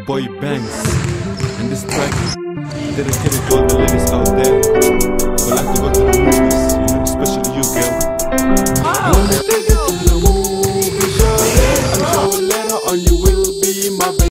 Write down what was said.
boy Banks, and this track dedicated to all the ladies out there who like to go to the